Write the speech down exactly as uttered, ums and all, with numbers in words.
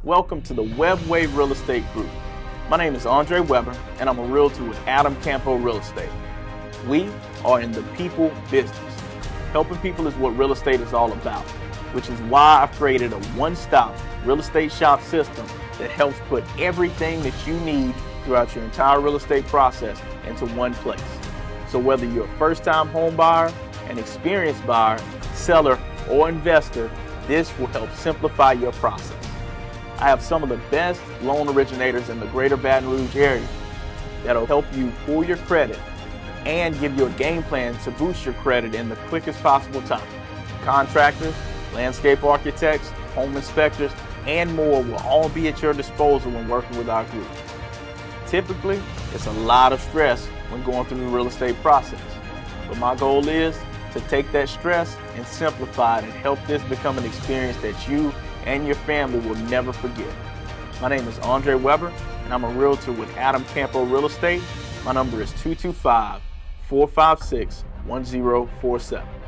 Welcome to the Webway Real Estate Group. My name is Andre Weber, and I'm a realtor with Adam Campo Real Estate. We are in the people business. Helping people is what real estate is all about, which is why I've created a one-stop real estate shop system that helps put everything that you need throughout your entire real estate process into one place. So whether you're a first-time home buyer, an experienced buyer, seller, or investor, this will help simplify your process. I have some of the best loan originators in the greater Baton Rouge area that'll help you pull your credit and give you a game plan to boost your credit in the quickest possible time. Contractors, landscape architects, home inspectors, and more will all be at your disposal when working with our group. Typically, it's a lot of stress when going through the real estate process, but my goal is to take that stress and simplify it and help this become an experience that you and your family will never forget. My name is Andre Weber, and I'm a realtor with Adam Campo Real Estate. My number is two two five, four five six, one zero four seven.